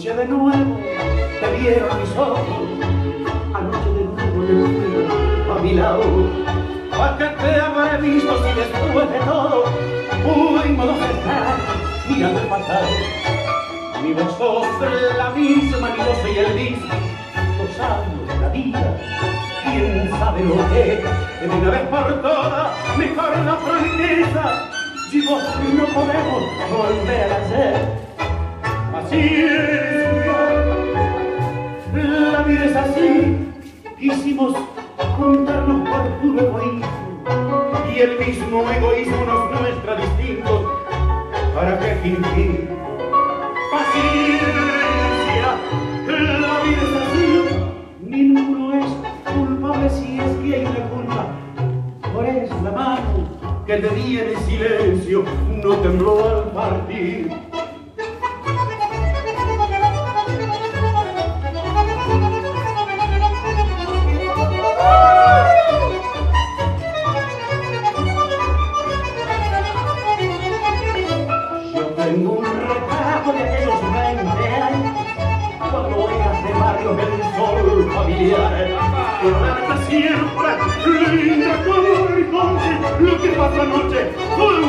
Anoche de nuevo te vieron mis ojos, anoche de nuevo le fui a mi lado. ¿Para qué te habré visto si después de todo pudimos estar mirando el pasado? Ni vosotros la misma, ni yo soy el mismo, los años de la vida, quién sabe lo que de una vez por todas, mejor la franqueza, si vos no podemos volver a ser. Paciencia, la vida es así, quisimos juntarnos por puro egoísmo, y el mismo egoísmo nos muestra distintos. ¿Para qué fingir? Paciencia, la vida es así, ninguno es culpable si es que hay una culpa. Por eso la mano que te di en el silencio no tembló al partir. Tengo un retrato de aquellos 20 años, cuando eras de barrio del sol familiar. Quedarte siempre linda como el horizonte, lo que pasa anoche.